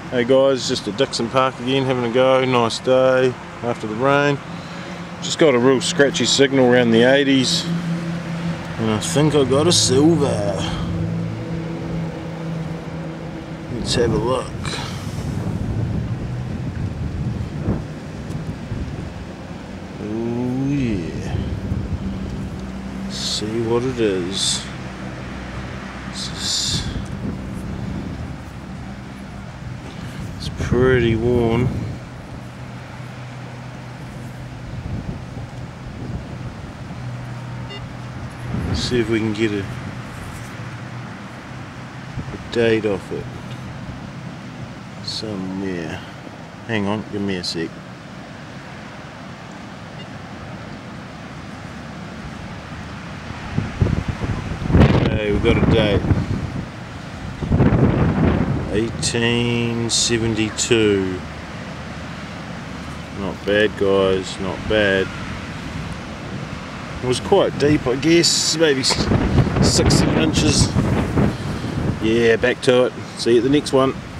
Hey guys, just at Dixon Park again, having a go. Nice day after the rain. Just got a real scratchy signal around the 80s, and I think I got a silver. Let's have a look. Oh yeah. Let's see what it is. It's pretty worn. Let's see if we can get a date off it somewhere. Hang on, give me a sec. Okay, we've got a date. 1872. Not bad, guys, not bad. It was quite deep, I guess, maybe 6-7 inches. Yeah, back to it. See you at the next one.